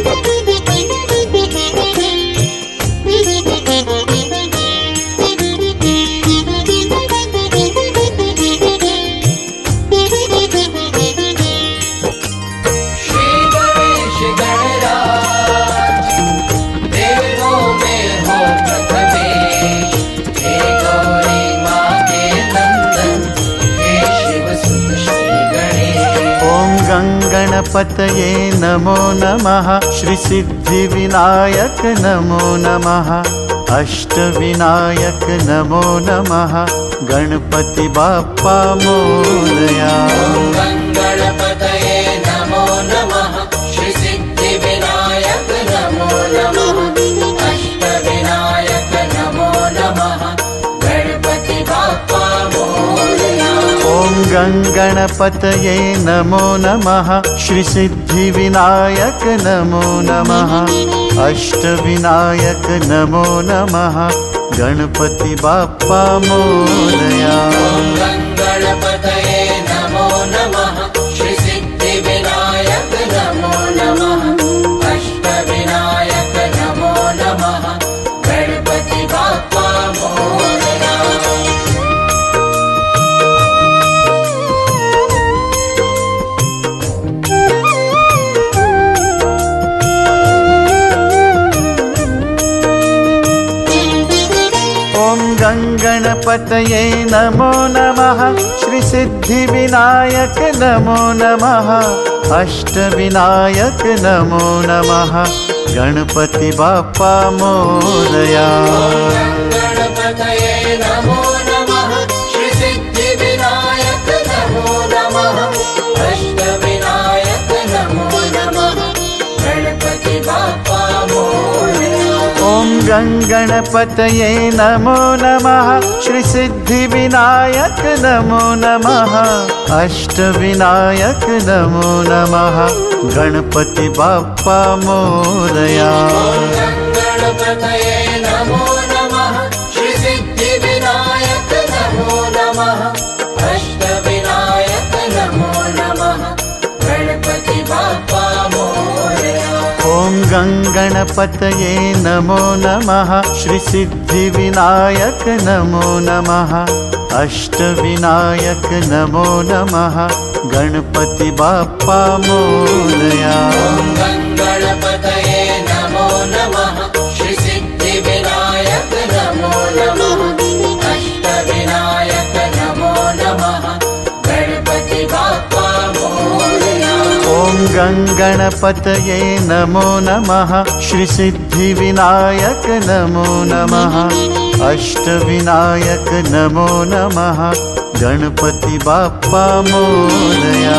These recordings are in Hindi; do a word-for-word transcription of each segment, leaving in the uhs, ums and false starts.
गणपतये नमो नमः। श्री सिद्धिविनायक नमो नमः। अष्टविनायक नमो नमः। गणपति बाप्पा मोरया। गणपतये नमो नमः। श्री सिद्धिविनायक नमो नमः। अष्टविनायक नमो नमः। गणपति बाप्पा मोरया। ओम गणपतये नमो नमः। श्री सिद्धिविनायक नमो नमः। अष्टविनायक नमो नमः। गणपति बाप्पा मोरया। गणपतये नमो नमः। श्री सिद्धिविनायक नमो नमः। अष्टविनायक नमो नमः। गणपति बाप्पा मोरया। गणपतये नमो नमः। श्री सिद्धिविनायक नमो नमः। अष्टविनायक नमो नमः। गणपति बाप्पा मोरया। गणपतये नमो नमः। श्री सिद्धिविनायक नमो नमः। अष्टविनायक नमो नमः। गणपति बाप्पा मोरया। ओम गणपतये नमो नमः। श्री सिद्धिविनायक नमो नमः। अष्टविनायक नमो नमः। गणपति बाप्पा मोरया। गणपतये नमो नमः। श्री सिद्धिविनायक नमो नमः। अष्टविनायक नमो नमः। गणपति बाप्पा मोरया। ओम गणपतये नमो नमः। श्री सिद्धिविनायक नमो नमः। अष्टविनायक नमो नमः। गणपति बाप्पा मोरया। गणपतये नमो नमः। श्री सिद्धिविनायक नमो नमः। अष्टविनायक नमो नमः। गणपति बाप्पा मोरया। ओम गणपतये नमो नमः। श्री सिद्धिविनायक नमो नमः। अष्टविनायक नमो नमः। गणपति बाप्पा मोरया।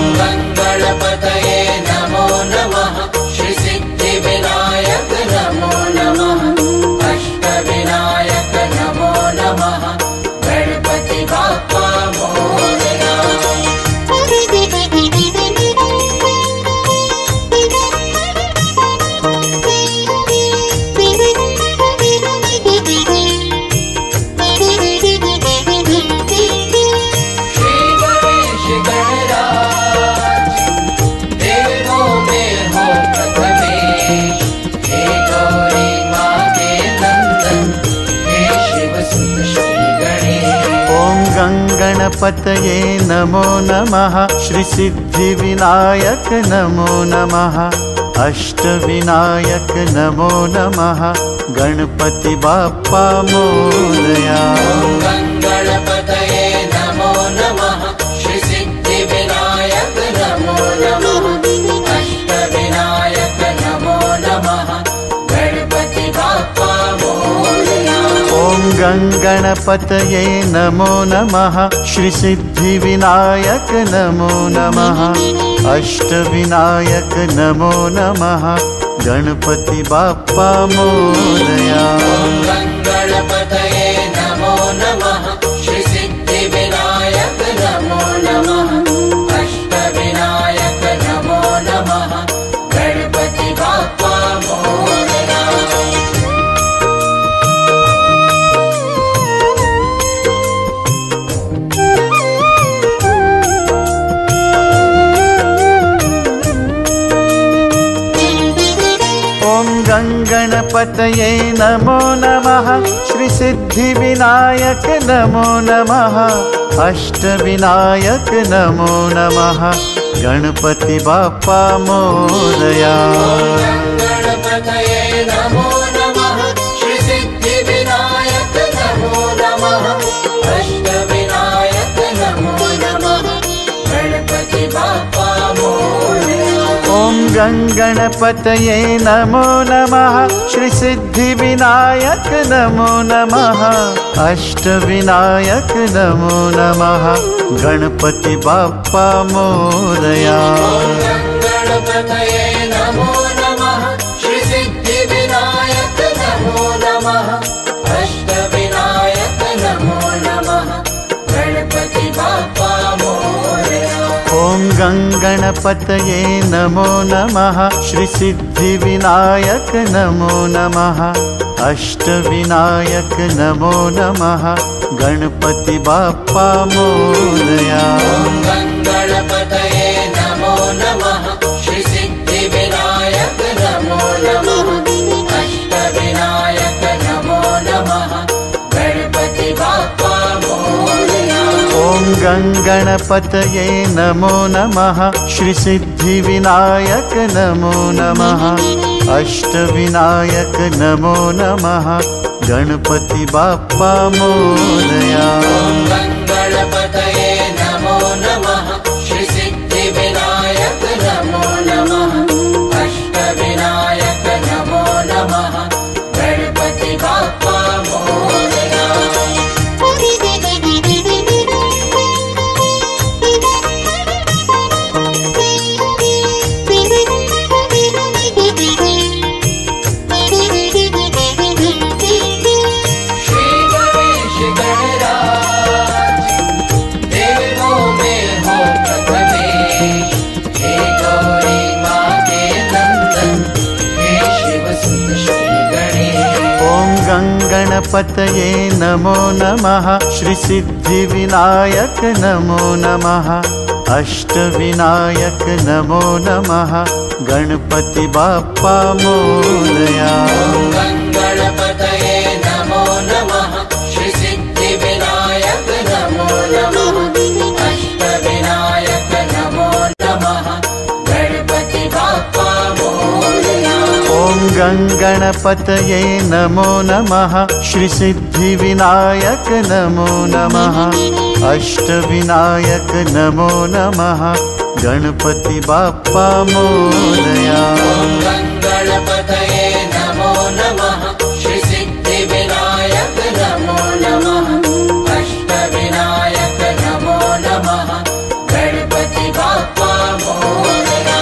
गणपतये नमो नमः। श्री सिद्धिविनायक नमो नमः। अष्टविनायक नमो नमः। गणपति बाप्पा मोरया। गणपतये नमो नमः। श्री सिद्धिविनायक नमो नमः। अष्टविनायक नमो नमः। गणपति बाप्पा मोरया। गणपतये नमो नमः। श्री सिद्धिविनायक नमो नमः। अष्टविनायक नमो नमः। गणपति बाप्पा मोरया। ओम गणपतये नमो नमः। श्री सिद्धिविनायक नमो नमः। अष्टविनायक नमो नमः। गणपति बाप्पा मोरया। गणपतये नमो नमः। श्री सिद्धिविनायक नमो नमः। अष्टविनायक नमो नमः। गणपति बाप्पा मोरया। गणपतये नमो नमः श्री सिद्धिविनायक नमो नमः अष्टविनायक नमो नमः गणपति बाप्पा मोरया। गणपतये नमो नमः श्री सिद्धिविनायक नमो नमः अष्टविनायक नमो नमः गणपति बाप्पा मोरया। ॐ गणपतये नमो नमः श्री सिद्धिविनायक नमो नमः अष्टविनायक नमो नमः गणपति बाप्पा मोरया। गणपतये नमो नमः श्री सिद्धिविनायक नमो नमः अष्टविनायक नमो नमः गणपति बाप्पा मोरया। ॐ गणपतये नमो नमः श्री सिद्धिविनायक नमो नमः अष्टविनायक नमो नमः गणपति बाप्पा मोरया। गणपतये नमो नमः श्री सिद्धिविनायक नमो नमः अष्टविनायक नमो नमः गणपति बाप्पा मोरया। ॐ गणपतये नमो नमः श्री सिद्धिविनायक नमो नमः अष्टविनायक नमो नमः गणपति बाप्पा मोरया। गणपतये नमो नमः श्री सिद्धिविनायक नमो नमः अष्टविनायक नमो नमः गणपति बाप्पा मोरया। गणपतये नमो नमः श्री सिद्धिविनायक नमो नमः अष्टविनायक नमो नमः गणपति बाप्पा मोरया। गणपतये नमो नमः श्री सिद्धिविनायक नमो नमः अष्टविनायक नमो नमः गणपति बाप्पा मोरया। ॐ गणपतये नमो नमः श्री सिद्धिविनायक नमो नमः अष्टविनायक नमो नमः गणपति बाप्पा मोरया। गणपतये नमो नमः श्री सिद्धिविनायक नमो नमः अष्टविनायक नमो नमः गणपति बाप्पा मोरया।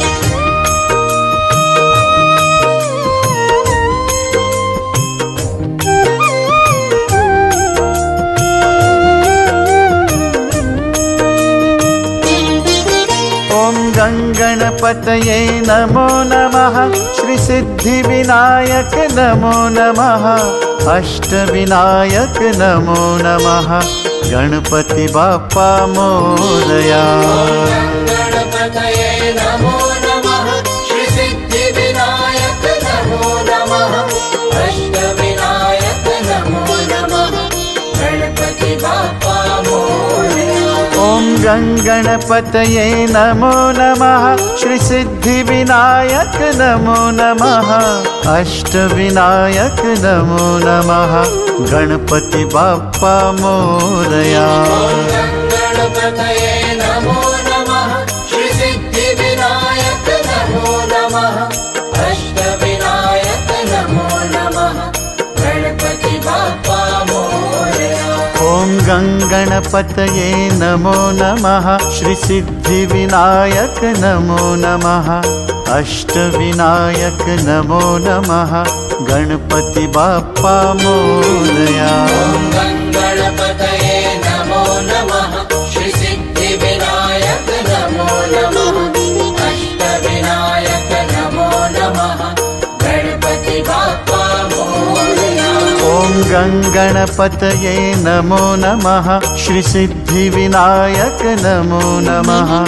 गणपतये नमो नमः श्री सिद्धिविनायक नमो नमः अष्टविनायक नमो नमः गणपति बाप्पा मोरया। गणपतये नमो नमः श्री सिद्धिविनायक नमो नमः अष्टविनायक नमो नमः गणपति बाप्पा मोरया। ॐ गणपतये नमो नमः श्री सिद्धिविनायक नमो नमः अष्टविनायक नमो नमः गणपति बाप्पा मोरया। गणपतये नमो नमः श्री सिद्धिविनायक नमो नमः अष्टविनायक नमो नमः गणपति बाप्पा मोरया। ॐ गणपतये नमो नमः श्री सिद्धिविनायक नमो नमः अष्टविनायक नमो नमः गणपति बाप्पा मोरया। गणपतये नमो नमः श्री सिद्धिविनायक नमो नमः अष्टविनायक नमो नमः गणपति बाप्पा मोरया। ॐ गणपतये नमो नमः श्री सिद्धिविनायक नमो नमः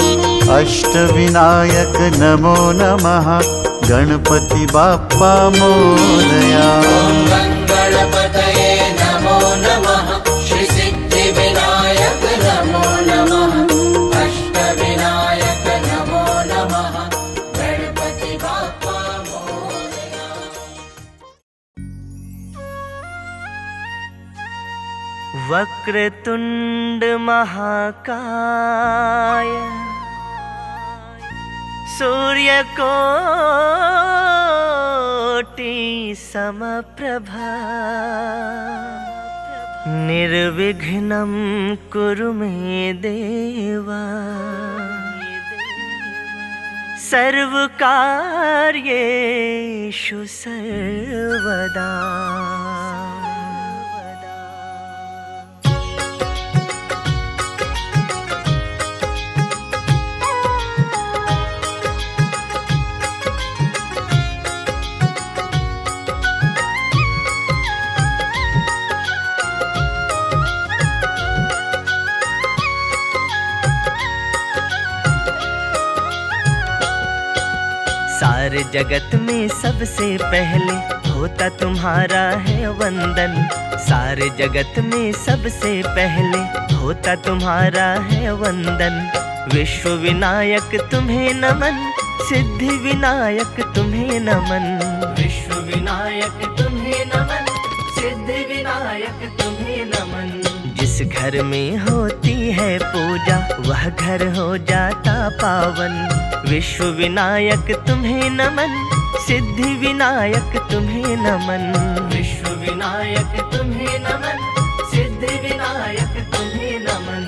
अष्टविनायक नमो नमः गणपति बाप्पा मोरया। ॐ गङ्गणपतये नमो नमः श्री सिद्धिविनायक नमो नमः अष्टविनायक नमो नमः गणपति बाप्पा मोरया। वक्रतुंड महाकाय सूर्यकोटि समप्रभा निर्विघ्नं कुरु मे देवा सर्वकार्येषु सर्वदा। सारे जगत में सबसे पहले होता तुम्हारा है वंदन। सारे जगत में सबसे पहले होता तुम्हारा है वंदन। विश्व विनायक तुम्हें नमन, सिद्धि विनायक तुम्हें नमन। विश्व विनायक तुम्हें नमन, सिद्धि विनायक तुम्हें नमन। जिस घर में होती है पूजा वह घर हो जाता पावन। विश्व विनायक तुम्हें नमन, सिद्धि विनायक तुम्हें नमन। विश्व विनायक तुम्हें नमन, सिद्धि विनायक तुम्हें नमन।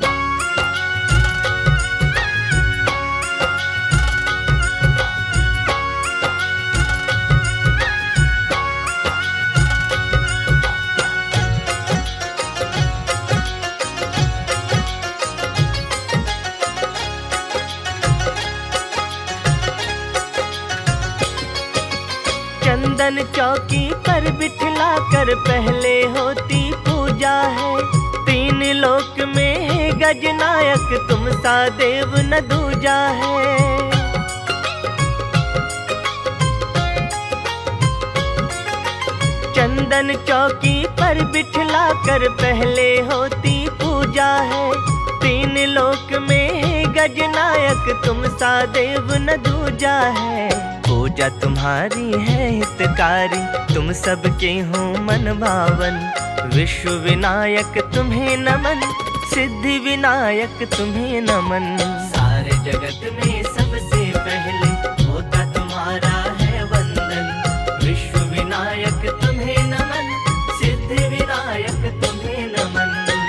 चंदन चौकी पर बिठला कर पहले होती पूजा है। तीन लोक में है गजनायक तुम सा देव न दूजा है। चंदन चौकी पर बिठला कर पहले होती पूजा है। तीन लोक में है गजनायक तुम सा देव न दूजा है। पूजा तुम्हारी है हितकारी तुम सबके हो मन भावन। विश्व विनायक तुम्हें नमन, सिद्धि विनायक तुम्हें नमन। सारे जगत में सबसे पहले होता तुम्हारा है वंदन। विश्व विनायक तुम्हें नमन, सिद्धि विनायक तुम्हें नमन।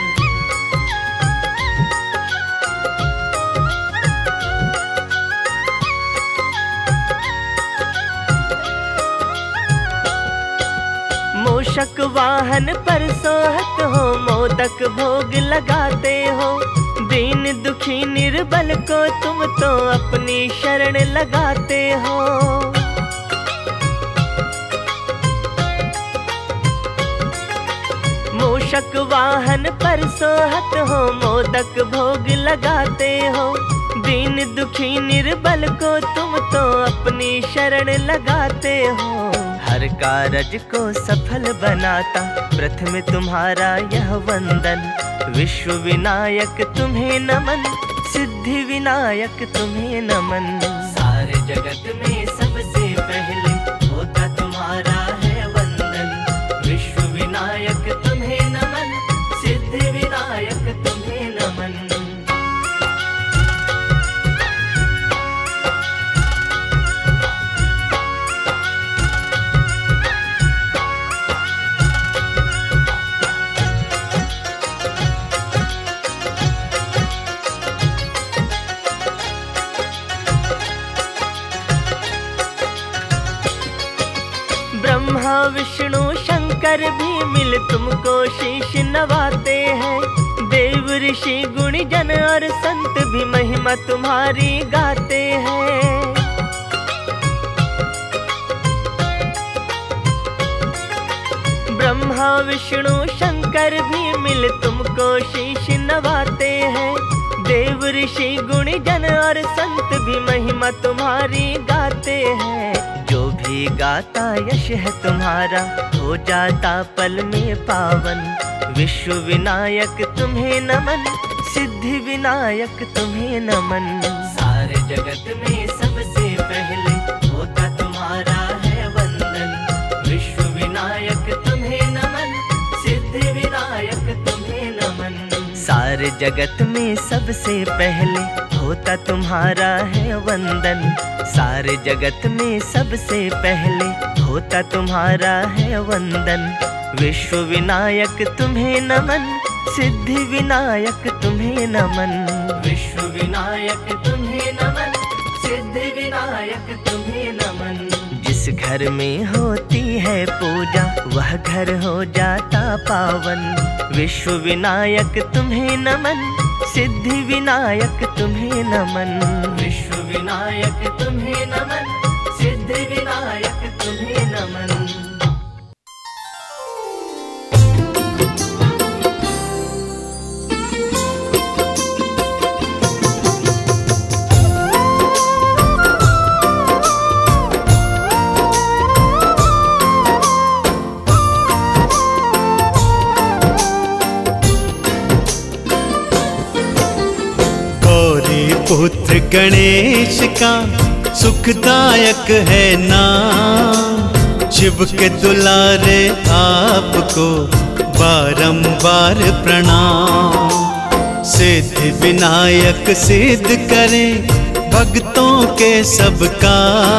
मूषक वाहन पर सोहत हो, मोदक भोग लगाते हो। दीन दुखी निर्बल को तुम तो अपनी शरण लगाते हो। मूषक वाहन पर सोहत हो, मोदक भोग लगाते हो। दीन दुखी निर्बल को तुम तो अपनी शरण लगाते हो। हर कारज को सफल बनाता प्रथम तुम्हारा यह वंदन। विश्व विनायक तुम्हें नमन, सिद्धि विनायक तुम्हें नमन। सारे जगत में सबसे पहले होता तुम्हारा है वंदन। विश्व विनायक तुम्हें नमन, सिद्धि विनायक तुम्हें नमन। ब्रह्मा विष्णु शंकर भी मिल तुमको शीश नवाते हैं। देव ऋषि गुणीजन और संत भी महिमा तुम्हारी गाते हैं। ब्रह्मा विष्णु शंकर भी मिल तुमको शीश नवाते हैं। देव ऋषि गुणीजन और संत भी महिमा तुम्हारी गाते हैं। जो भी गाता यश है तुम्हारा हो जाता पल में पावन। विश्व विनायक तुम्हें नमन, सिद्धि विनायक तुम्हें नमन। सारे जगत में सबसे पहले होता तुम्हारा है वंदन। विश्व विनायक तुम्हें नमन, सिद्धि विनायक तुम्हें नमन। सारे जगत में सबसे पहले होता तुम्हारा है वंदन। सारे जगत में सबसे पहले होता तुम्हारा है वंदन। विश्व विनायक तुम्हें नमन, सिद्धि विनायक तुम्हें नमन। विश्व विनायक तुम्हें नमन, सिद्धि विनायक तुम्हें नमन। जिस घर में होती है पूजा वह घर हो जाता पावन। विश्व विनायक तुम्हें नमन, सिद्धि विनायक तुम्हें नमन। विश्व विनायक तुम्हें नमन, सिद्धि विनायक तुम्हें नमन। पुत्र गणेश का सुखदायक है नाम। शिव के दुलारे आपको बारंबार प्रणाम। सिद्धि विनायक सिद्ध करें भक्तों के सबका।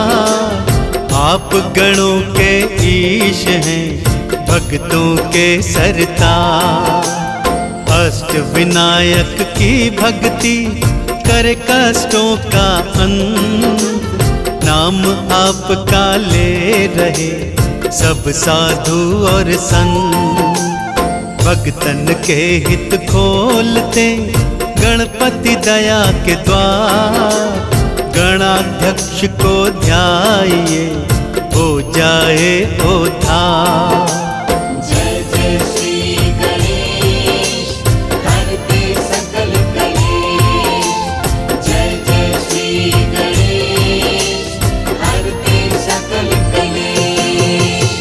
आप गणों के ईश हैं भक्तों के सरतार। अष्ट विनायक की भक्ति करे कष्टों का अंत। नाम आपका ले रहे सब साधु और संत। भक्तन के हित खोलते गणपति दया के द्वार। गणाध्यक्ष को ध्याइए हो जाए उद्धार। जय जय श्री गणेश हरते सकल कलेश। जय जय श्री गणेश हरते सकल कलेश।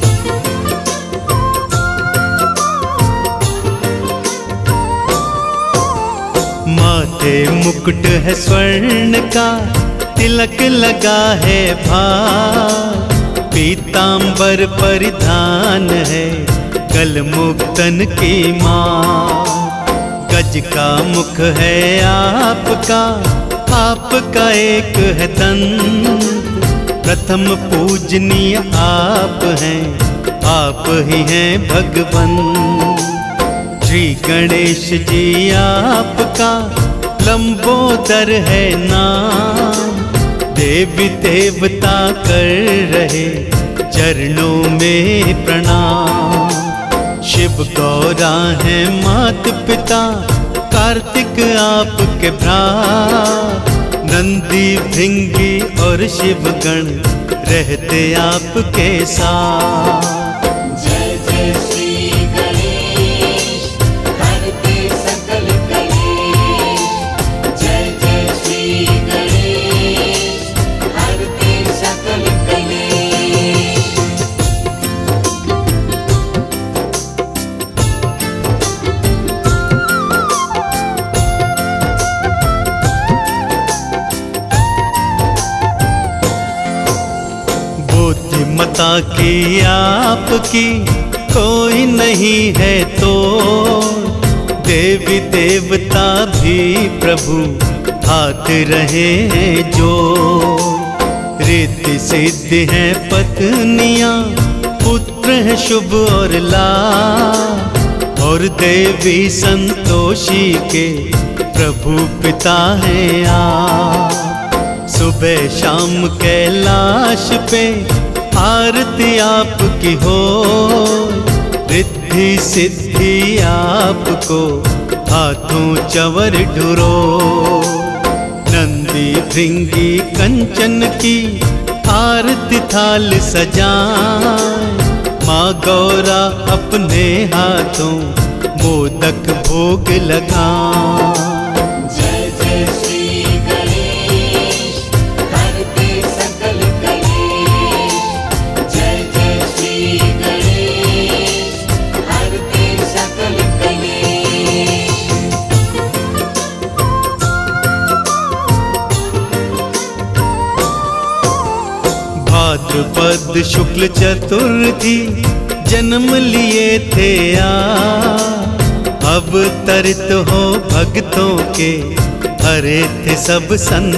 माथे मुकुट है स्वर्ण का तिलक लगा है भार। पीतांबर परिधान है गल मुक्तन की माँ। गज का मुख है आपका, आपका एक है दंत। प्रथम पूजनीय आप हैं, आप ही हैं भगवन। श्री गणेश जी आपका लंबोदर है नाम। देवी देवता कर रहे चरणों में प्रणाम। शिव गौरा है मात पिता, कार्तिक आपके भ्रा। नंदी भृंगी और शिवगण रहते आपके साथ। जय जय श्री गणेश हरते सकल कलेश। जय जय श्री गणेश हरते सकल कलेश। बुद्धिमता की आपकी कोई नहीं है तो। देवी देवता भी प्रभु हाथ रहे हैं जो। रिद्धि सिद्धि है पत्नियां, पुत्र है शुभ और लाभ। और देवी संतोषी के प्रभु पिता है आप। सुबह शाम कैलाश पे आरती आपकी हो। रिद्धि सिद्धि आपको हाथों चवर ढुरो। नंदी भृंगी कंचन की आरती थाल सजाए। माँ गौरा अपने हाथों मोदक भोग लगाए। भाद्रपद शुक्ल चतुर्थी जन्म लिए थे आ, अवतरित हो भक्तों के हरे थे सब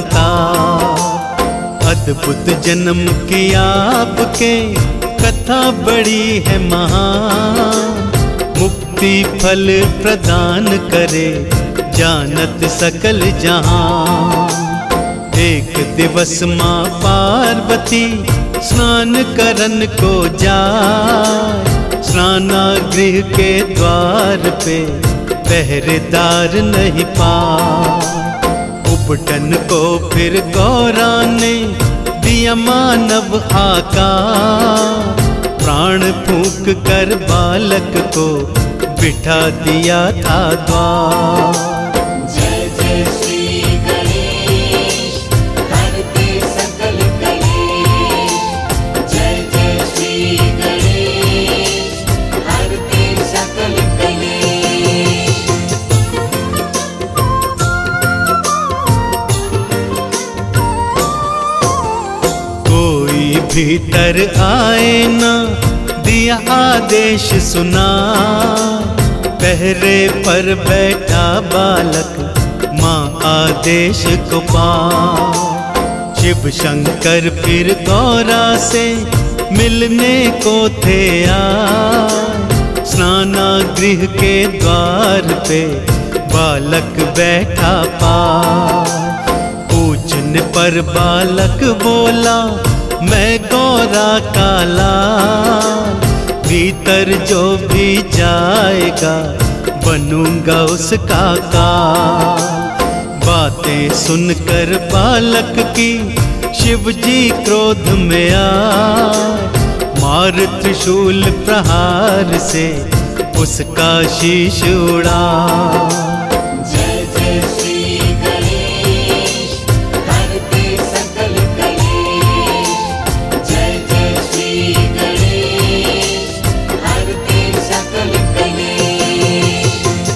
संताप। अद्भुत जन्म की आपके कथा बड़ी है महान, मुक्ति फल प्रदान करे जानत सकल जहां। एक दिवस माँ पार्वती स्नान करन को जाए, स्नानागृह के द्वार पे पहरेदार नहीं पाए। उपटन को फिर गौरा ने दिया मानव आकार, प्राण फूंक कर बालक को बिठा दिया था द्वार। जय जय श्री गणेश हरते सकल कलेश, जय जय श्री गणेश हरते सकल कलेश। कोई भीतर आए ना दिया आदेश सुना, पहरे पर बैठा बालक माँ आदेश को पा। शिव शंकर फिर गौरा से मिलने को थे आए, स्नानागृह के द्वार पे बालक बैठा पा। पूछने पर बालक बोला मैं गौरा का लाल, भीतर जो भी जाएगा बनूंगा उसका काल। बातें सुनकर बालक की शिव जी क्रोध में आए, मार त्रिशूल प्रहार से उसका शीश उड़ा। जय जय श्री गणेश हरते सकल कलेश, जय जय श्री गणेश हरते सकल कलेश।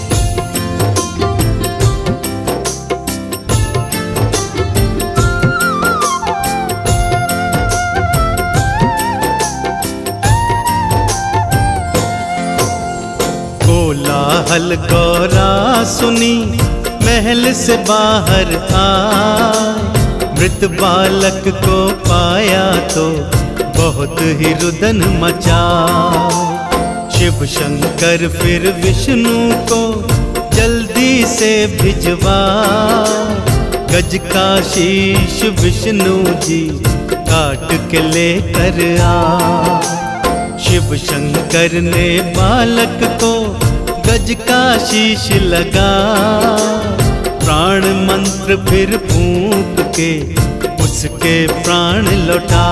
कोलाहल गौरा सुनी महल से बाहर आए, मृत बालक को पाया तो बहुत ही रुदन मचा। शिव शंकर फिर विष्णु को जल्दी से भिजवा, गज का शीश विष्णु जी काट के लेकर आ। शिव शंकर ने बालक को गज का शीश लगा, प्राण मंत्र फिर फूंक के उसके प्राण लौटा।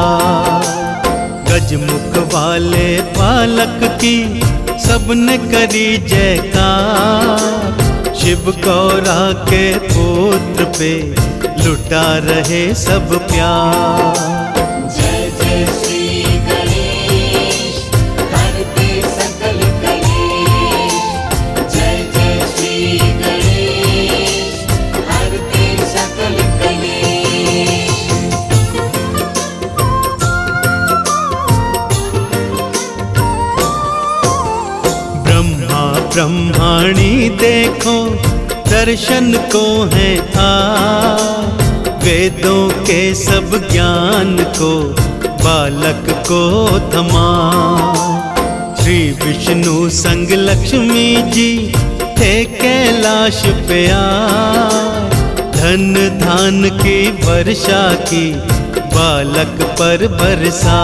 गजमुख वाले बालक की सबने करी जयकार, शिव गौरा के पुत्र पे लुटा रहे सब प्यार। जय जय श्री गणेश हरते सकल कलेश, जय जय श्री गणेश हरते सकल कलेश। ब्रह्मा ब्रह्माणी देखो दर्शन को है आ, वेदों के सब ज्ञान को बालक को थमा। श्री विष्णु संग लक्ष्मी जी थे कैलाश पे आए, धन धान की वर्षा की बालक पर बरसा।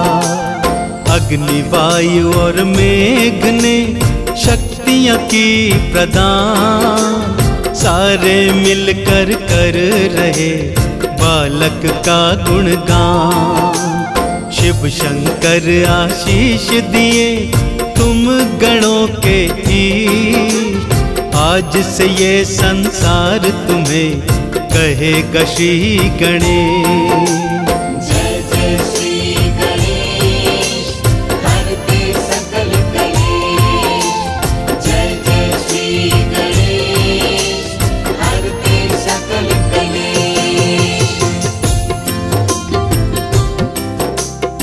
अग्नि वायु और मेघ ने शक्तियाँ की प्रदान, सारे मिलकर कर रहे बालक का गुणगान। शिव शंकर आशीष दिए तुम गणों के ईश, आज से ये संसार तुम्हें कहेगा श्री गणेश। जय जय श्री गणेश हरते सकल कलेश, जय जय श्री गणेश हरते सकल कलेश।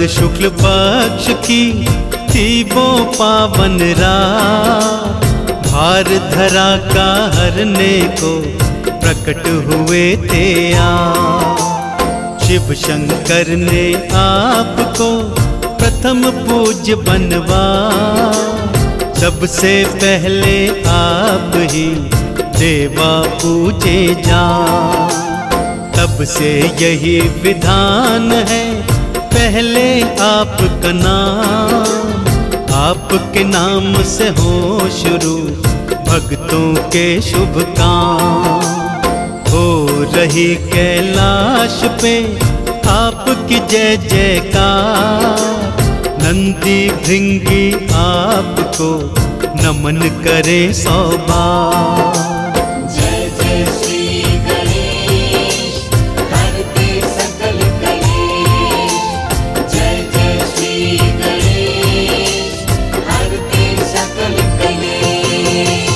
पद शुक्ल पक्ष की थी वो पावन रात, भार धरा का हरने को प्रकट हुए थे आप। शिव शंकर ने आपको प्रथम पूज्य बनवा, सबसे पहले आप ही देवा पूजे जा। तब से यही विधान है, पहले आपका नाम, आपके नाम से हो शुरू भक्तों के शुभ काम। हो रही कैलाश पे आपकी जय जयकार, नंदी भृंगी आपको नमन करे सौ बार। जय जय श्री गणेश हरते सकल कलेश, जय जय श्री गणेश हरते सकल कलेश।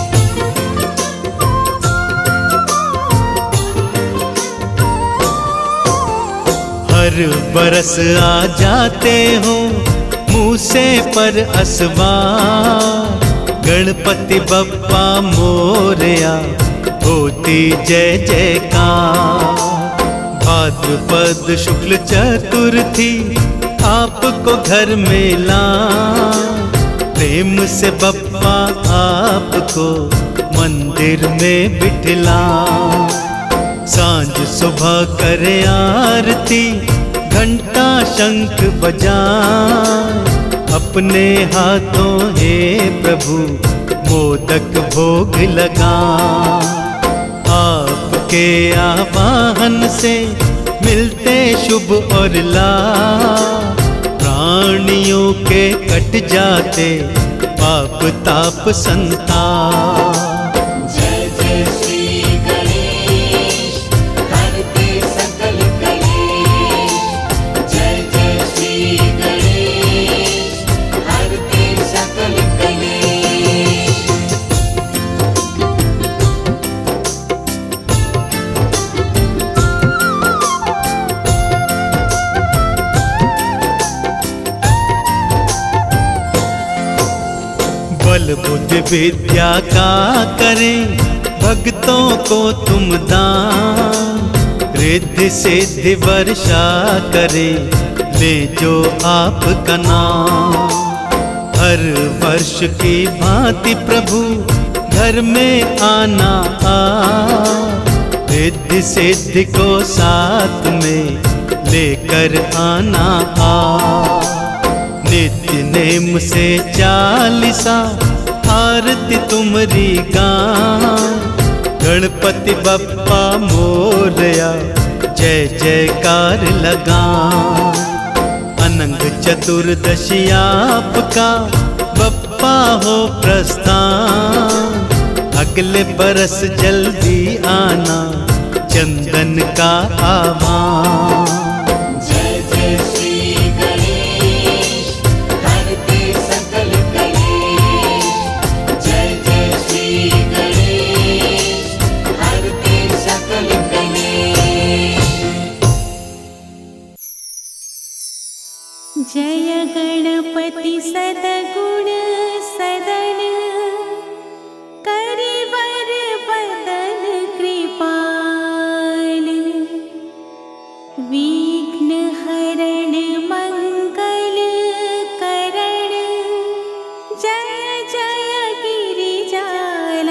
हर बरस आ जाते हो मूसे पर असवार, गणपति बप्पा मोरया होती जय जयकार। भाद्रपद शुक्ल चतुर्थी आपको घर में ला, प्रेम से बप्पा आपको मंदिर में बिठला। सांझ सुबह करे आरती, घंटा शंख बजाए, अपने हाथों हे प्रभु मोदक भोग लगा। आपके आवाहन से मिलते शुभ और लाभ, प्राणियों के कट जाते पाप ताप संताप। जय जय श्री गणेश हरते सकल कलेश, जय जय श्री गणेश हरते सकल कलेश। बल बुद्धि विद्या का करें भक्तों को तुम दान, रिद्धि सिद्धि वर्षा करे ले जो आपका नाम। हर वर्ष की भांति प्रभु घर में आना आ, रिद्धि सिद्धि को साथ में लेकर आना आ। नित्य नेम से चालीसा आरती तुमरी गान, गणपति बप्पा मोरया जय जयकार लगा। अनंग चतुर्दशी आपका बप्पा हो प्रस्थान, अगले बरस जल्दी आना चंदन का आह्वान। जय जय श्री गणेश हरते सकल कलेश, जय जय श्री गणेश हरते सकल कलेश। जय गणपति सदगुण सदन, करिवर बदन कृपाल, विघ्न हरण मंगल करण, जय जय गिरिजालाल।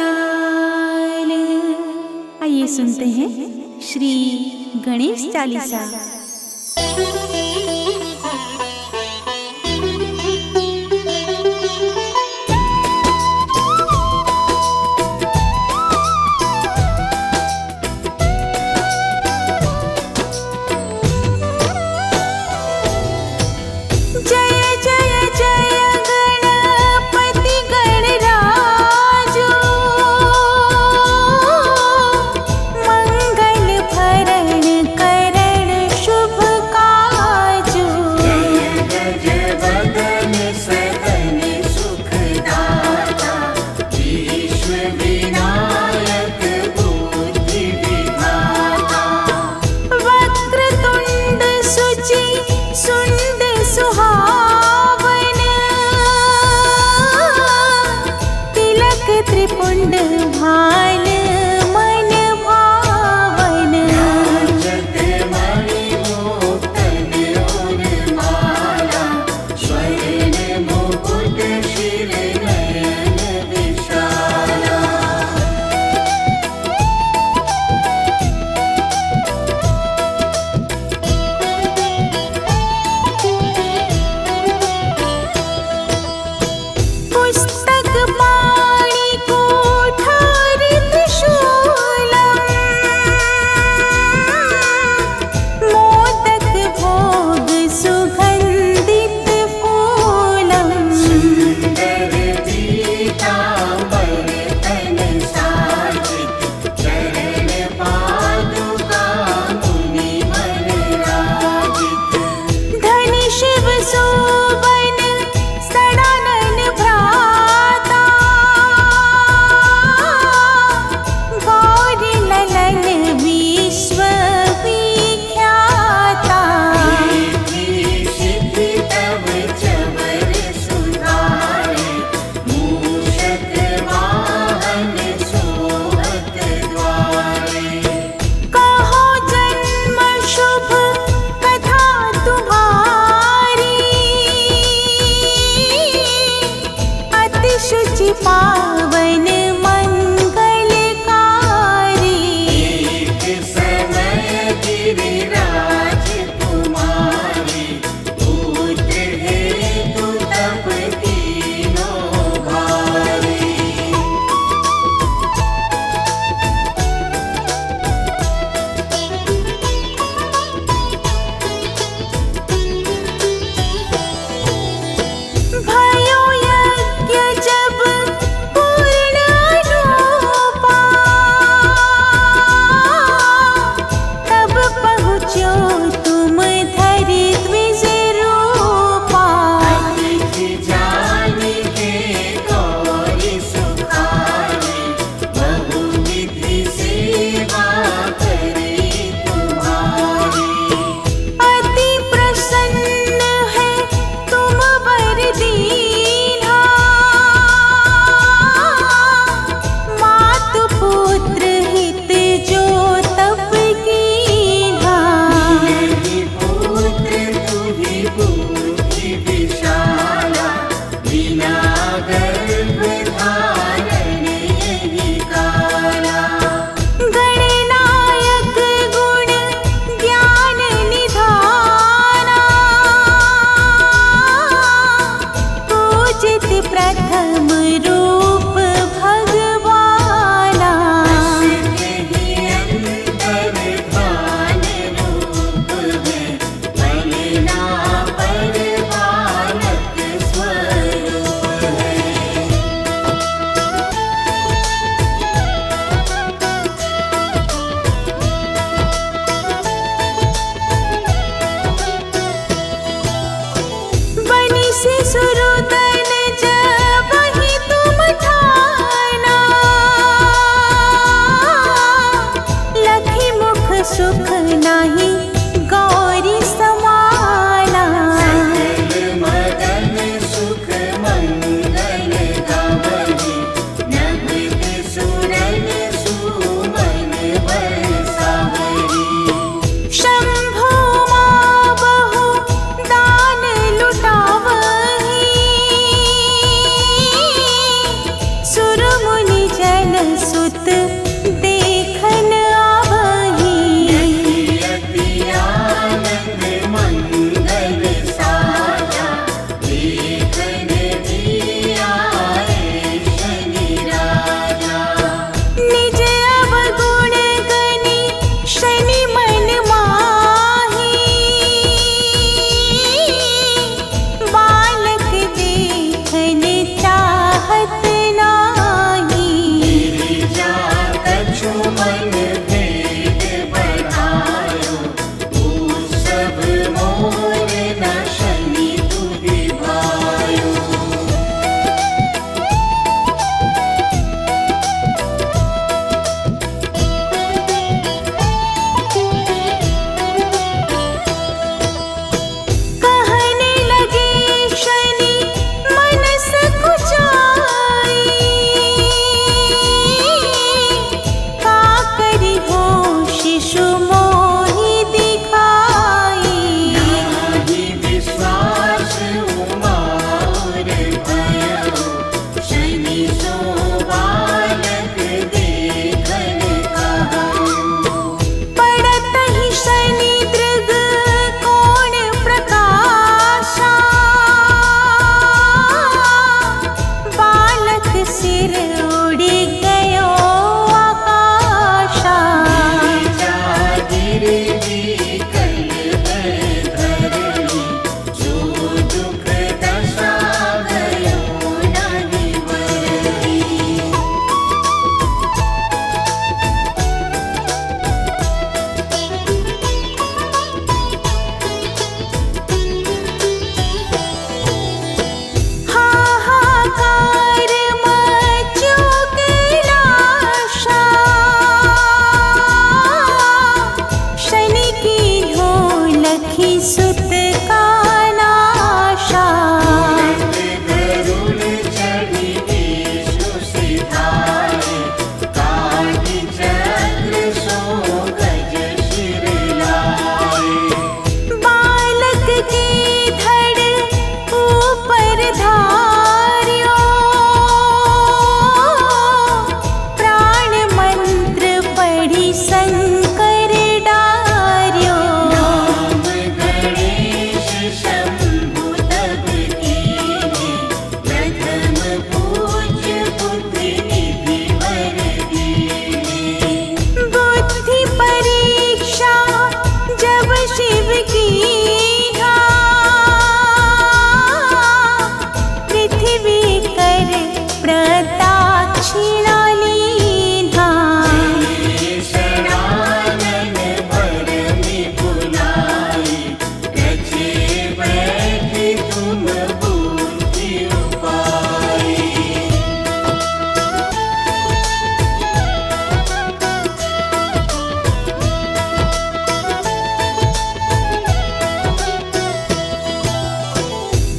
आइए सुनते हैं श्री गणेश चालीसा। सुंदर सुहावन, तिलक त्रिपुंड भाल मन भावन। पुस्तक पाणि कोठार त्रिशूलम्, मोदक भोग सुगन्धित फूलम्। धनि शिव सोबन सडानन भ्राता, गौरी ललन विश्व विख्याता। कहो जन्म शुभ कथा तुम्हारी, अति शुचि पावन मंगलकारी। भयो यज्ञ जब पूर्ण अनुपा, तब पहुँचो तुम धरि द्विज रूपा। अति प्रसन्न है तुम वर दीन्हा, मातु पुत्र हित जो तप कीन्हा। गणनायक गुण ज्ञान निधाना, पूजित प्रथम रूप भगवाना। बनि शिशुरुदन जब ही तुम ठाना, लखी मुख सुख नाही गौरी समाना। शंभु मां बहु दान लुटावही,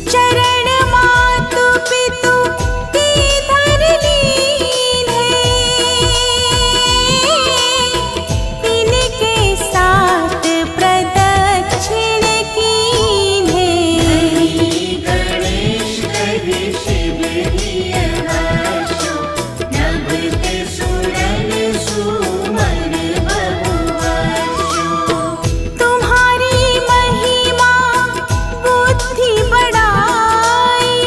चरण मातु पितु की धर लीन है, इनके साथ प्रदक्षिण कीन है। गणेश कहि शिव हिय हर्षो, नभते सुरन सुमन बहु वर्षो। तुम्हारी महिमा बुद्धि बढ़ाई,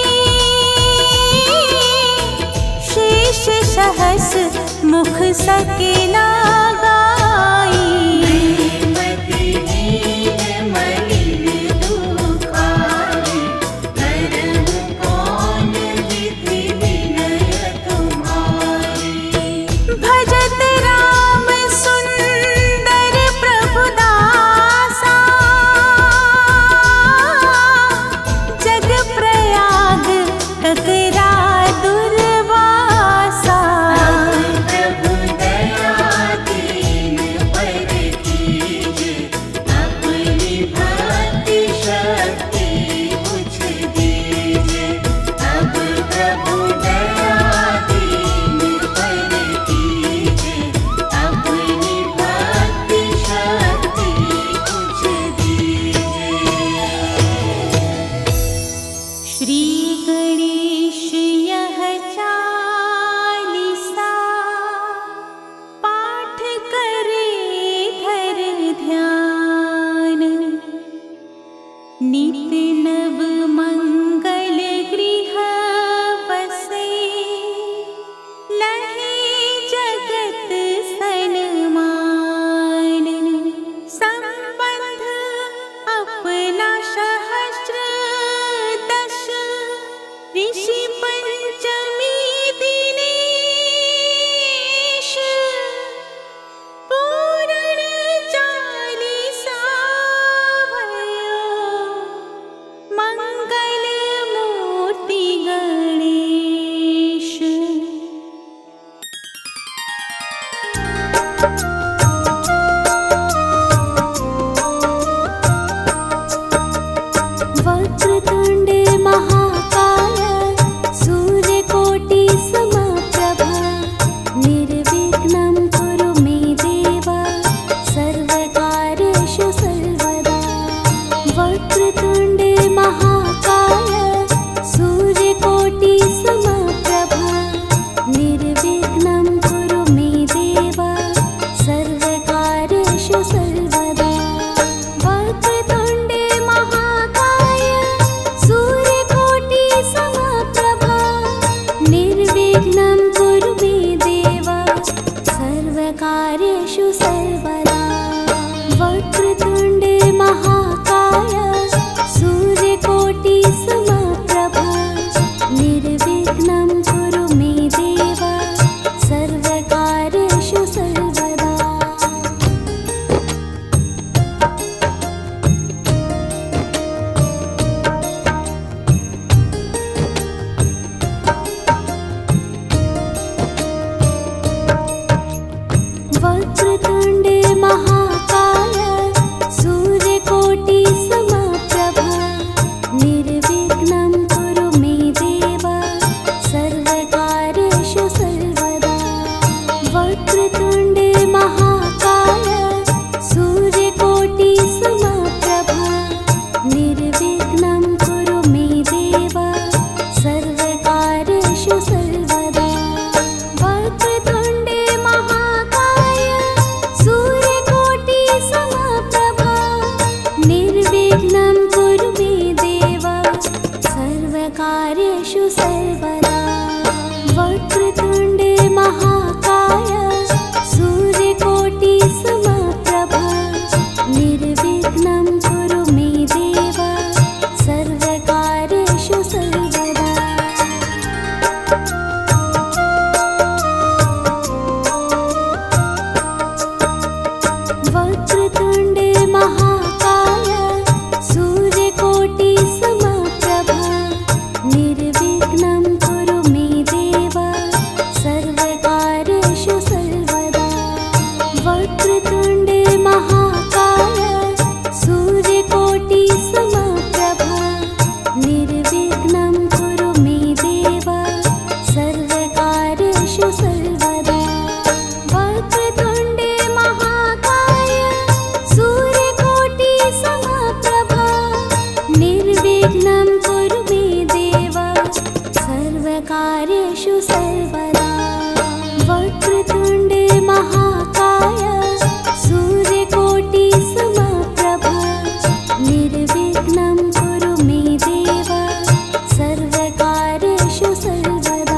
शेष सहस मुख सके ना गाई। मतिहीन मलिन दुखारी, करहु कौन विधि विनय तुम्हारी। भजत राम सुंदर प्रभु दासा, जग प्रयाग ककरा दुर्वासा। प्रभु दया सर्वदा वक्रतुण्डे महाकाय सूर्यकोटि समप्रभा निर्विघ्नं कुरु मे देव सर्वकार्येषु सर्वदा।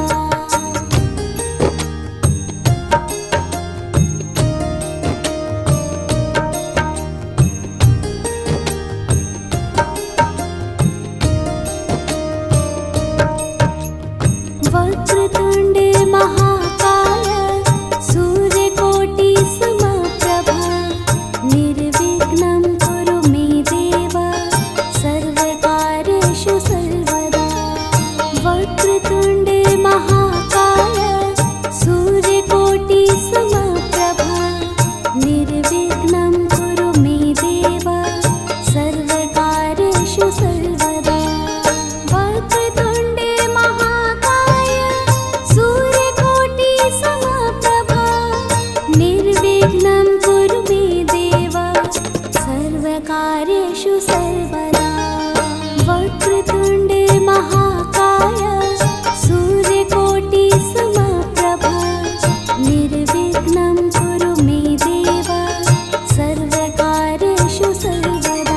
वक्रतुण्डे महाकाय सूर्यकोटि समप्रभा निर्विघ्नं कुरु मे देव सर्वकार्येषु सर्वदा। वक्रतुण्डे महाकाय सूर्यकोटि समप्रभा निर्विघ्नं कुरु मे देव सर्वकार्येषु सर्वदा। वक्रतुण्डे महाकाय सूर्यकोटि समप्रभा निर्विघ्नं कुरु मे देव सर्वकार्येषु सर्वदा। वक्रतुण्डे महाकाय सूर्यकोटि समप्रभा निर्विघ्नं कुरु मे देव सर्वकार्येषु सर्वदा।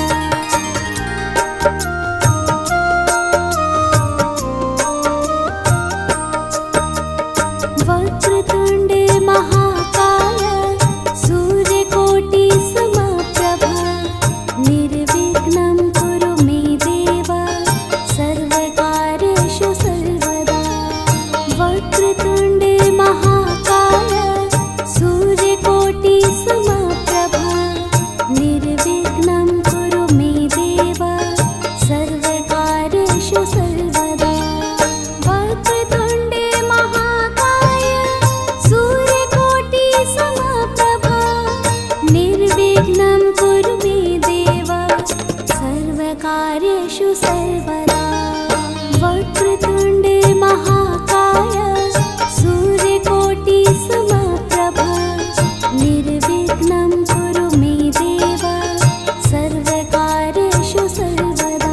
वक्रतुण्डे महाकाय सूर्यकोटि समप्रभा निर्विघ्नं कुरु मे देव सर्वकार्येषु सर्वदा। वक्रतुण्डे महाकाय सूर्यकोटि समप्रभा निर्विघ्नं कुरु मे देव सर्वकार्येषु सर्वदा। वक्रतुण्डे महाकाय सूर्यकोटि समप्रभा निर्विघ्नं कुरु मे देव सर्वकार्येषु सर्वदा। वक्रतुण्डे महाकाय सूर्यकोटि समप्रभा निर्विघ्नं कुरु मे देव सर्वकार्येषु सर्वदा।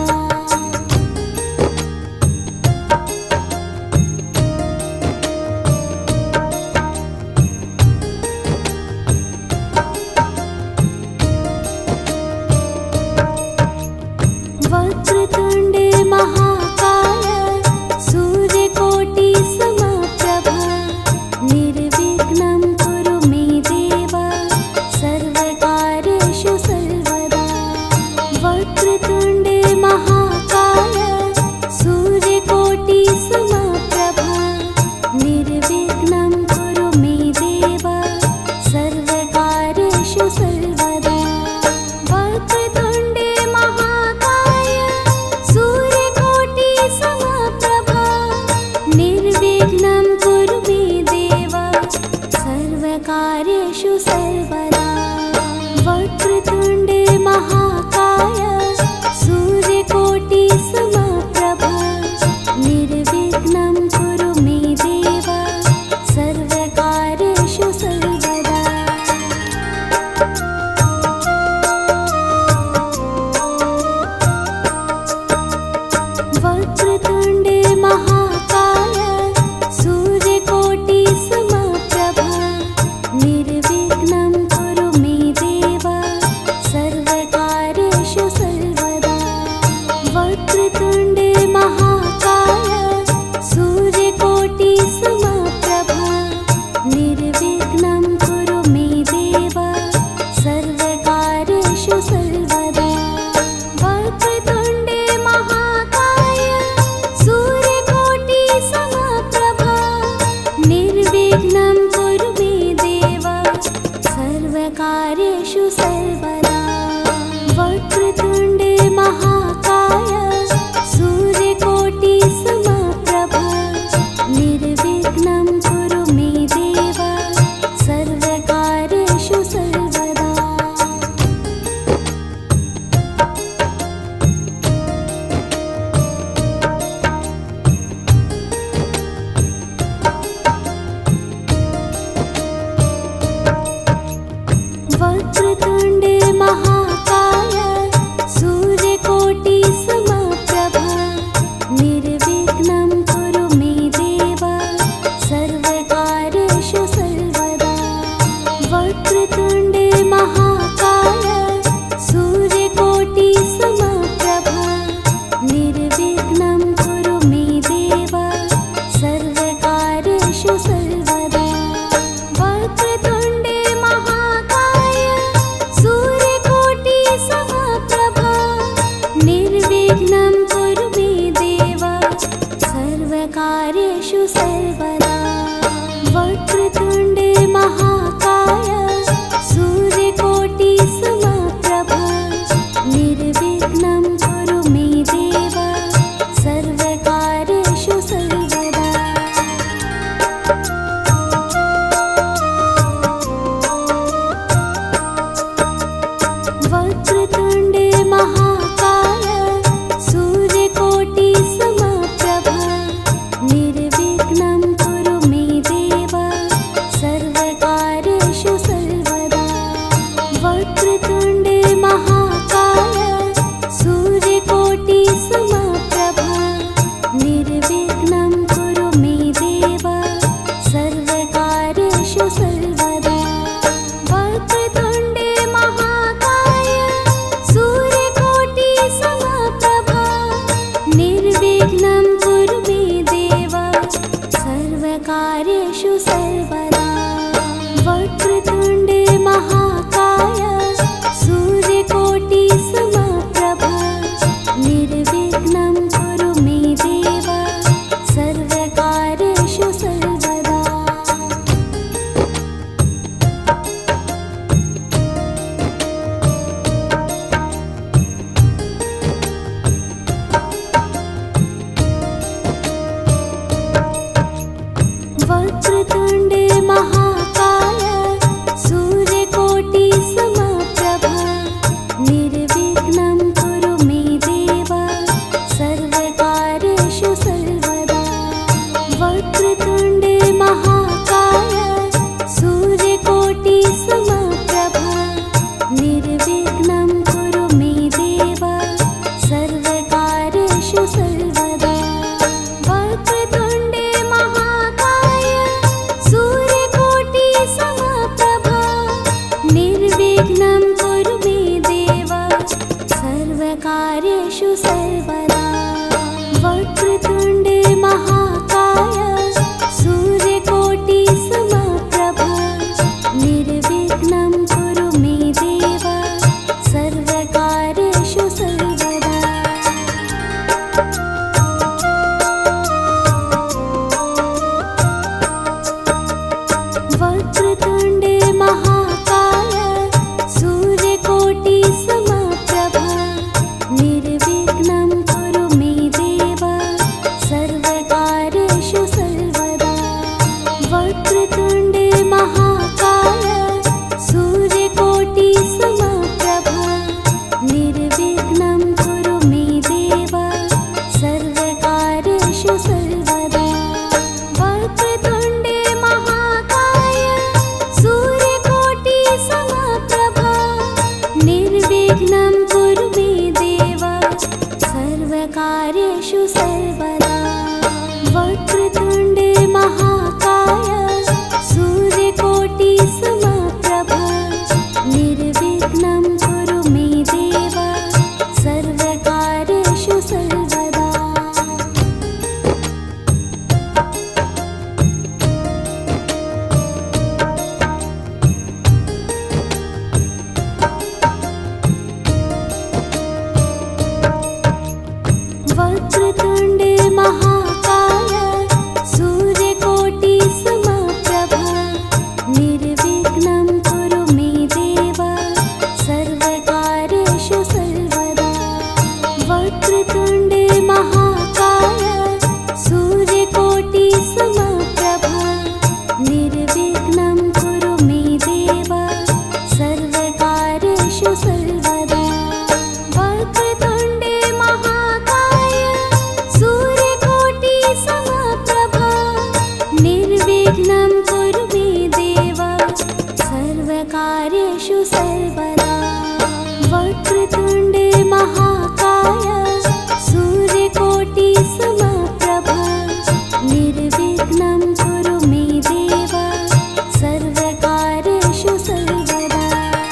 वक्रतुण्डे महाकाय सूर्यकोटि समप्रभा निर्विघ्नं कुरु मे देव सर्वकार्येषु सर्वदा। वक्रतुण्डे महाकाय सूर्यकोटि समप्रभा निर्विघ्नं कुरु मे देव सर्वकार्येषु सर्वदा। वक्रतुण्डे महाकाय सूर्यकोटि समप्रभा निर्विघ्नं कुरु मे देव सर्वकार्येषु सर्वदा। वक्रतुण्डे महाकाय सूर्यकोटि समप्रभा निर्विघ्नं कुरु मे देव सर्वकार्येषु सर्वदा। वक्रतुण्डे महाकाय सूर्यकोटि समप्रभा निर्विघ्नं कुरु मे देव सर्वकार्येषु सर्वदा। वक्रतुण्डे महाकाय सूर्यकोटि समप्रभा निर्विघ्नं कुरु मे देव सर्वकार्येषु सर्वदा। वक्रतुण्डे महाकाय सूर्यकोटि समप्रभा निर्विघ्नं कुरु मे देव सर्वकार्येषु सर्वदा। वक्रतुण्डे महाकाय सूर्यकोटि वक्रतुण्ड महाकाय सूर्यकोटि समप्रभा निर्विघ्नं कुरु मे देव सर्वकार्येषु सर्वदा। वक्रतुण्ड महाकाय सूर्यकोटि समप्रभा निर्विघ्नं कुरु मे देव सर्वकार्येषु सर्वदा। वक्रतुण्ड महाकाय सूर्यकोटि समप्रभा निर्विघ्नं कुरु मे देव सर्वकार्येषु सर्वदा। वक्रतुण्ड महाकाय सूर्यकोटि समप्रभा निर्विघ्नं कुरु मे देव सर्वकार्येषु सर्वदा।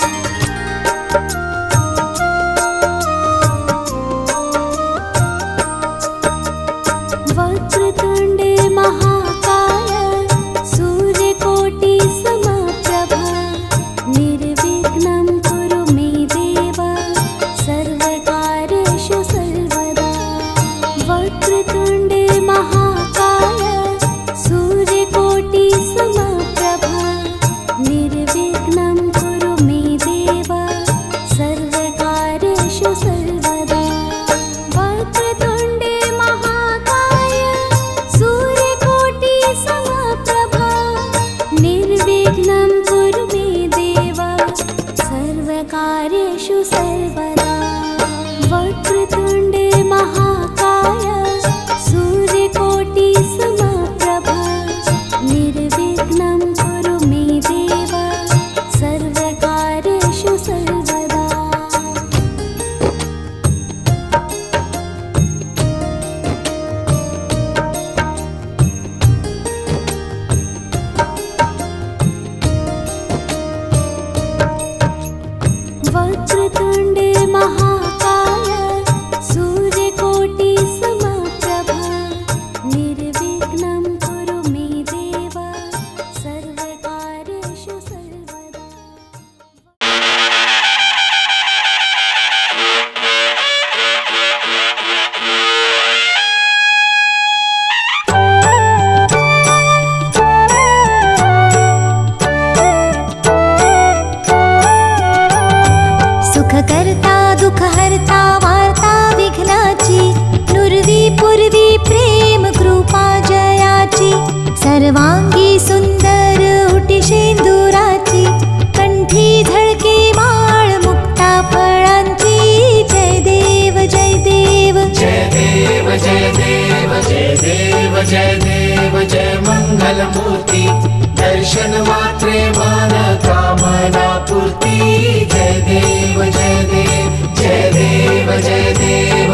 वक्रतुण्ड महाकाय सूर्यकोटि समप्रभा निर्विघ्नं कुरु मे देव सर्वकार्येषु सर्वदा। वक्रतुण्ड महाकाय सूर्यकोटि समप्रभा निर्विघ्नं कुरु मे देव सर्वकार्येषु सर्वदा। वक्रतुण्ड महाकाय सूर्यकोटि समप्रभा निर्विघ्नं कुरु मे देव सर्वकार्येषु सर्वदा। वक्रतुण्ड महाकाय सूर्यकोटि समप्रभा निर्विघ्नं कुरु मे देव सर्वकार्येषु सर्वदा। वक्रतुण्ड महाकाय सूर्यकोटि समप्रभा निर्विघ्नं कुरु मे देव सर्वकार्येषु सर्वदा। सुखकर्ता दुःखहर्ता वार्ता विघ्नाची नुरवी पूर्वी प्रेम कृपा जयाची सर्वांगी सुंदर उटी शेंदुराची कंठी झळके माळ मुक्ता फळांची जय देव जय देव जय देव जय देव जय देव जय देव जय मंगलमूर्ति दर्शन मात्रे मान कामना पूर्ति जय देव जय देव जय देव जय देव।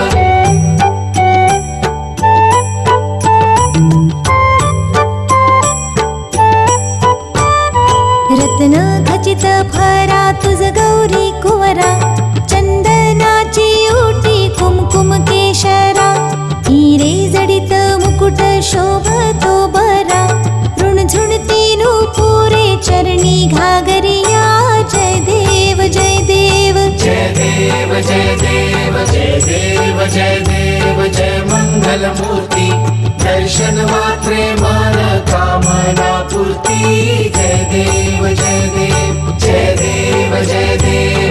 रत्न खचित फरा तुझ गौरी कुवरा चंदनाची उटी कुमकुम केशरा हिरे जडित मुकुट शोभतो बरा ऋणझुणती नूपुरे चरणी घागरिया जय देव जय देव जय देव जय देव जय देव जय देव जय मंगलमूर्ति दर्शन मात्रे मान कामना पूर्ति जय देव जय देव जय देव जय देव।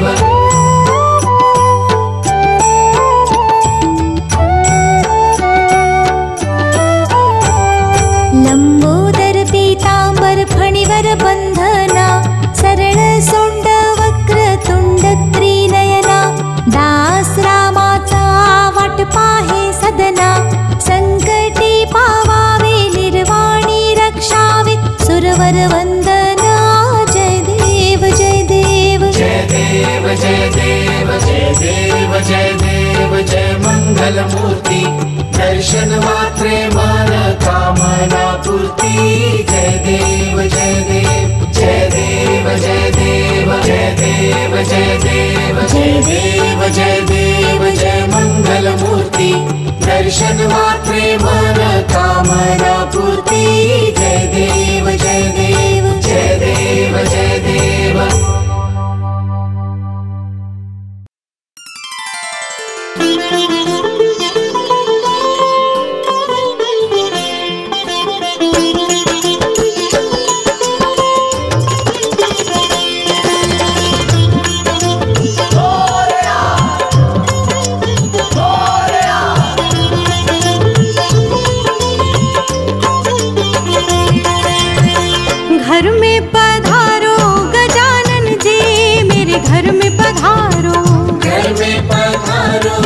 लंबोदर पीतांबर फणिवर बंधना सरळ सोंड वक्रतुंड त्रिनयना दास रामाचा वाट पाहे सदना संकटी पावावे निर्वाणी रक्षावे सुरवर वंदना जय देव जय देव जय देव जय देव जय देव जय देव जय मंगलमूर्ति दर्शन मात्रे मान कामना पूर्ति जय देव जय देव जय देव जय देव जय देव जय देव जय देव जय देव जय मंगलमूर्ति दर्शन मात्रे मान कामना पूर्ति जय देव जय देव जय देव जय देव।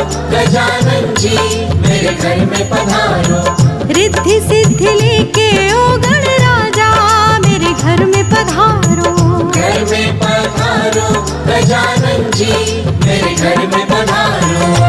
गजानन जी मेरे घर में पधारो। रिद्धि सिद्धि लेके ओ गण राजा मेरे घर में पधारो। घर में पधारो गजानन जी मेरे घर में पधारो।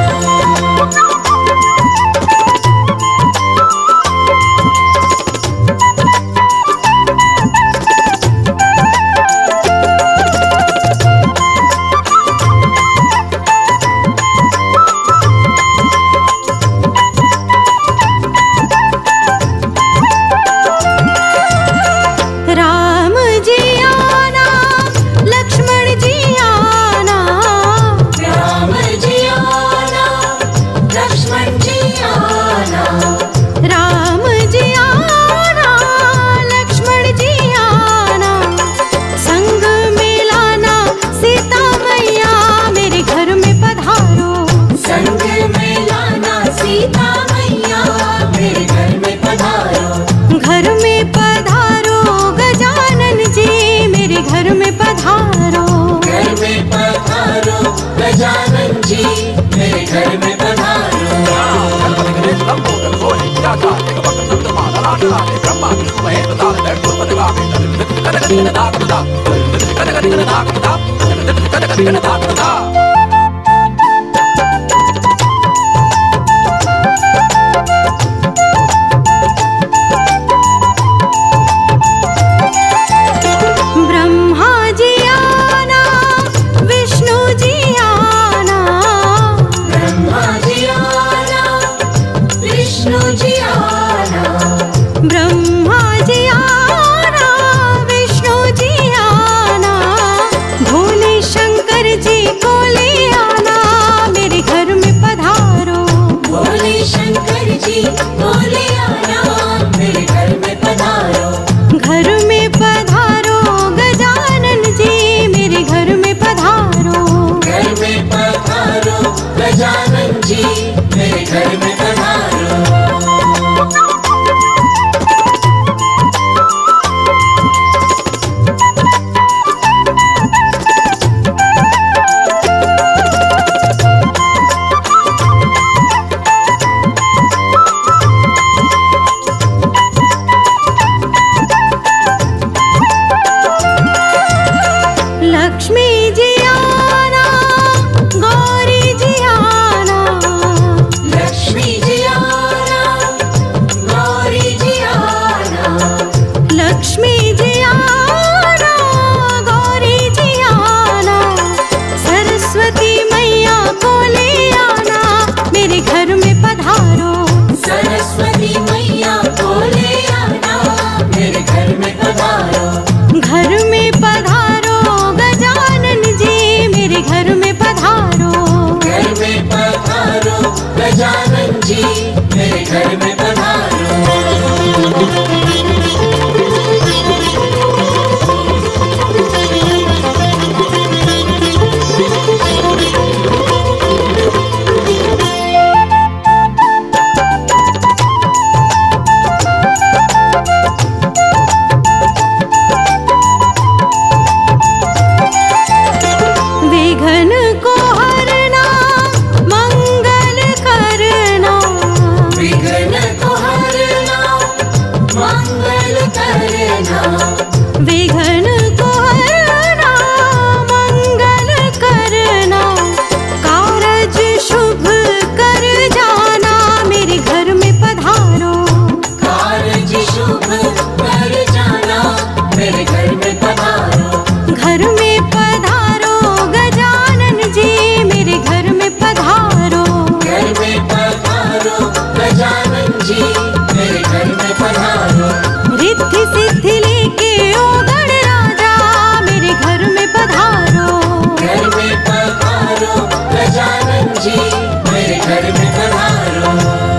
गजानन जी मेरे घर में पधारो। गजानन जी मेरे घर में पधारो। लक्ष्मी जी आना, गौरी जी आना, लक्ष्मी जी आना, गौरी जी आना, लक्ष्मी जी आना, गौरी जी आना, सरस्वती मैया को ले आना मेरे घर में पधारो। सरस्वती मैया को ले आना मेरे घर में पधारो। घर में पधारो गजानन जी मेरे घर में पधारो। घर में पधारो गजानन जी मेरे घर में पधारो। विघ्न को हरना, मंगल करना, विघ्न को हरना, मंगल करना, विघ्न को हरना, मंगल करना, कारज शुभ कर जाना मेरे घर में पधारो। कारज शुभ कर जाना मेरे घर में पधारो। घर में पधारो गजानन जी मेरे घर में पधारो। घर में पधारो गजानन जी मेरे घर में पधारो। रिद्धि सिद्धि लेके ओ गण राजा मेरे घर में पधारो। घर में पधारो गजानन जी मेरे घर में पधारो।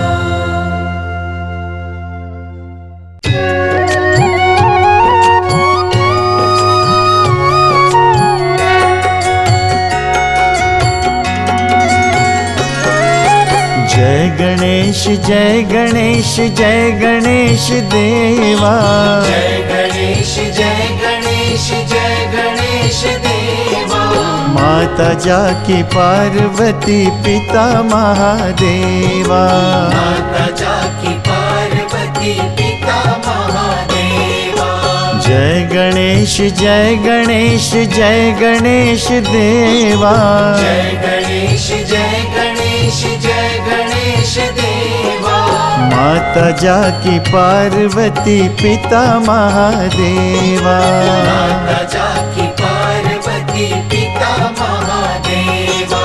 जय गणेश जय गणेश जय गणेश देवा। जय गणेश जय गणेश जय गणेश देवा। माता जाकी पार्वती पिता महादेवा। माता जाकी पार्वती पिता महादेवा। जय गणेश जय गणेश जय गणेश देवा। जय गणेश जय गणेश जय गणेश देवा। माता जाकी पार्वती पिता महादेवा। माता जाकी पार्वती पिता महादेवा।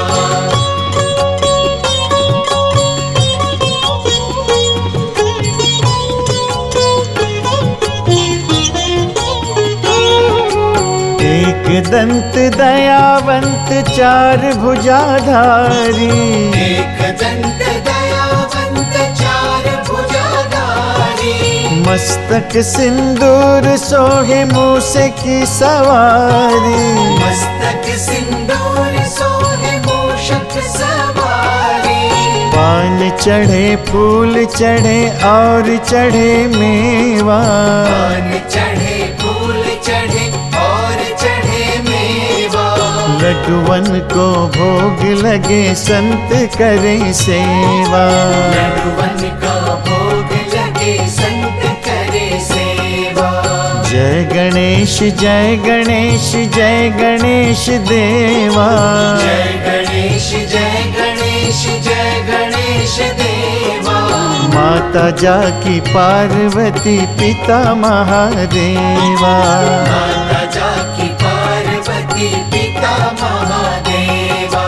एक दंत दयावंत चार भुजाधारी। एक दंत दयावंत चार भुजाधारी। मस्तक सिंदूर सोहे मूसे की सवारी। मस्तक सिंदूर सोहे मूषक सवारी। पान चढ़े फूल चढ़े और चढ़े मेवा। पान चढ़े फूल चढ़े और चढ़े मेवा। लड्डुवन को भोग लगे संत करे सेवा। लड्डुवन का भोग लगे संत करे सेवा। जय गणेश जय गणेश जय गणेश देवा। जय गणेश जय गणेश जय गणेश देवा। माता जाकी पार्वती पिता महादेवा। माता जाकी पार्वती पिता महादेवा।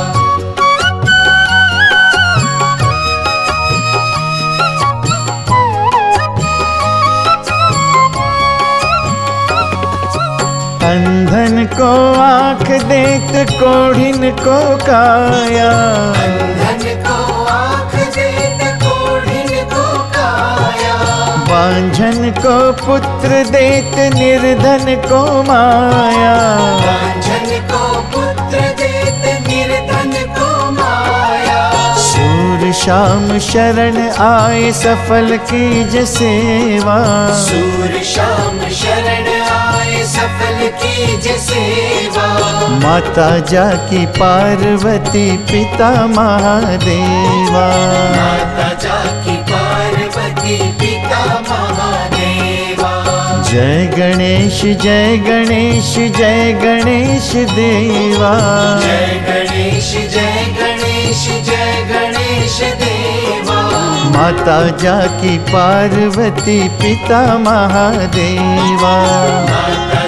अंधन को आँख देत कोढ़िन को काया। अंधन को आँख देत कोढ़िन को काया। बांझन को पुत्र देत निर्धन को माया। बांझन को पुत्र देत निर्धन को माया। सूर शाम शरण आए सफल कीज सेवा। सूर शाम शरण आए सफल कीज सेवा। माता जाकी पार्वती पिता महादेवा। माता जाकी पार्वती पिता महादेवा। जय गणेश जय गणेश जय गणेश देवा। जय गणेश जय गणेश जय गणेश देवा। माता जाकी पार्वती पिता महादेवा। माता